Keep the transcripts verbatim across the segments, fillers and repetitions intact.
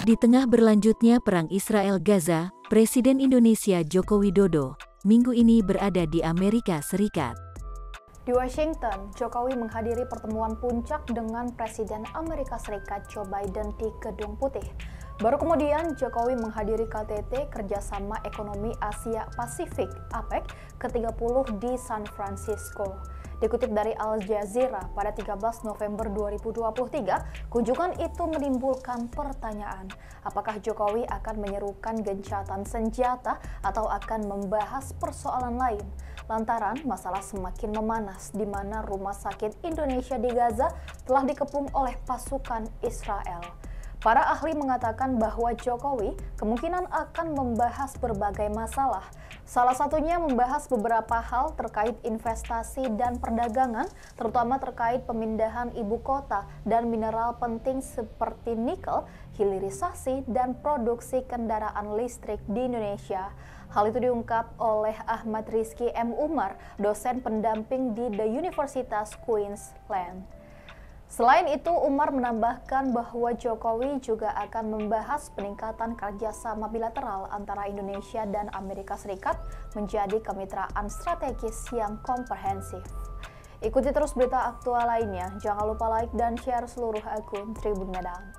Di tengah berlanjutnya perang Israel-Gaza, Presiden Indonesia Joko Widodo minggu ini berada di Amerika Serikat. Di Washington, Jokowi menghadiri pertemuan puncak dengan Presiden Amerika Serikat Joe Biden di Gedung Putih. Baru kemudian Jokowi menghadiri K T T Kerjasama Ekonomi Asia Pasifik (A P E C) ke tiga puluh di San Francisco. Dikutip dari Al Jazeera, pada tiga belas November dua ribu dua puluh tiga, kunjungan itu menimbulkan pertanyaan, apakah Jokowi akan menyerukan gencatan senjata atau akan membahas persoalan lain? Lantaran masalah semakin memanas di mana rumah sakit Indonesia di Gaza telah dikepung oleh pasukan Israel. Para ahli mengatakan bahwa Jokowi kemungkinan akan membahas berbagai masalah. Salah satunya membahas beberapa hal terkait investasi dan perdagangan, terutama terkait pemindahan ibu kota dan mineral penting seperti nikel, hilirisasi, dan produksi kendaraan listrik di Indonesia. Hal itu diungkap oleh Ahmad Rizky M. Umar, dosen pendamping di The Universitas Queensland. Selain itu, Umar menambahkan bahwa Jokowi juga akan membahas peningkatan kerjasama bilateral antara Indonesia dan Amerika Serikat menjadi kemitraan strategis yang komprehensif. Ikuti terus berita aktual lainnya. Jangan lupa like dan share seluruh akun Tribun Medan.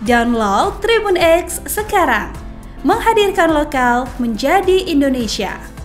Download Tribun X sekarang, menghadirkan lokal menjadi Indonesia.